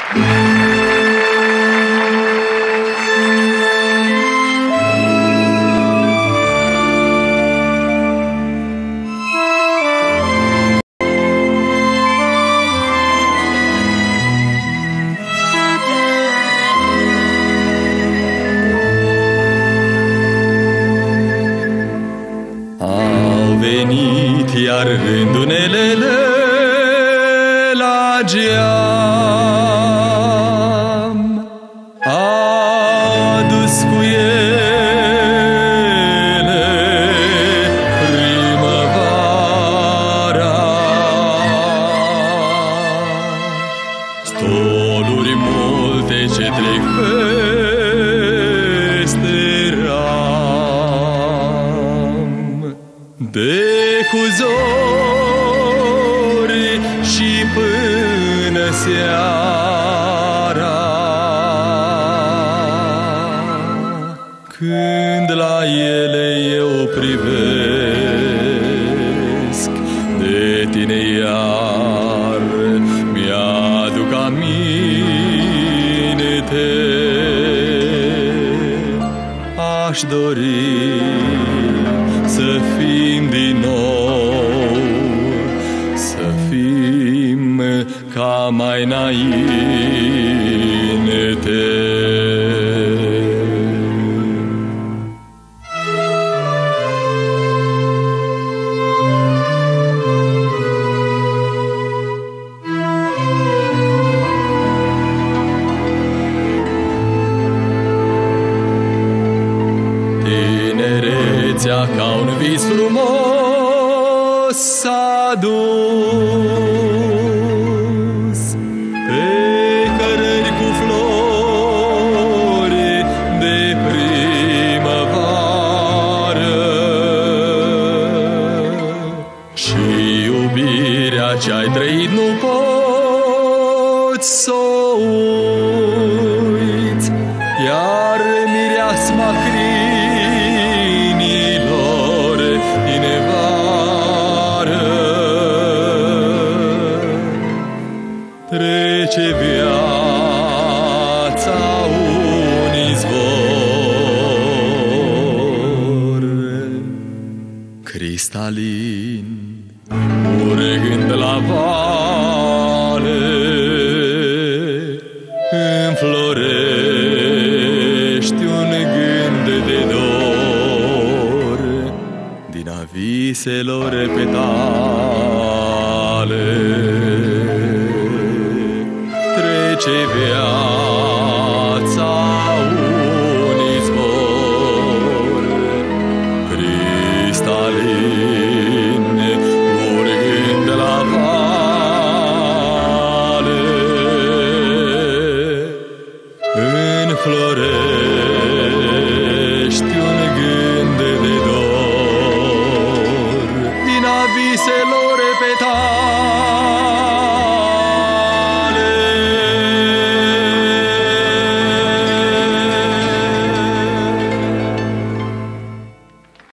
Iar rândunelele la geam a dus cu ele primăvara. Stoluri multe ce trec peste ram, de cu zori și până seara, când la ele eu privesc, de tine iar mi-aduc aminte. Aș dori să fim din nou, să fim ca mai înainte. Tinerețea ca un vis frumos s-a dus pe cărări cu flori de primăvară, și iubirea ce-ai trăit nu poți s-o uiți, iar mireasma crinilor din vară. Trece viața un izvor cristalin, urgând la vale, înflorești un gând de dor din a viselor petale. Trece viața un izvor cristalin, urgând la vale, înflorești